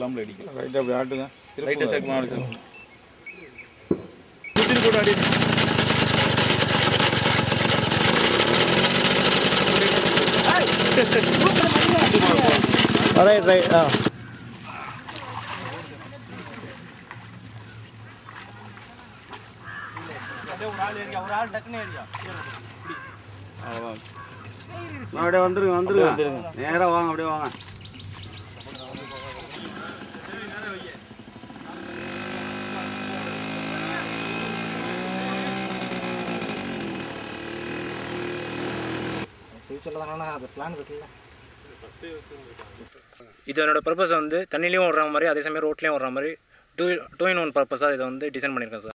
ப்ளம்ல அடிக்கும். ரைட்டாக அப்படி ஆட்டுங்க. ரைட்டாக சேர்க்கலாம் அப்படி சார். சுற்றி கூட அடி. ரைட் ரைட் ஒரு ஆள் டக்குன்னு ஏரியா. அப்படியே வந்துருங்க. நேராக வாங்க, அப்படியே வாங்க. இது என்னோட பர்பஸ் வந்து தண்ணிலையும் ஓடுற மாதிரி அதே சமயம் ரோட்லேயும் ஓடுற மாதிரி 2 in 1 பர்பஸாக இதை வந்து டிசைன் பண்ணியிருக்கேன் சார்.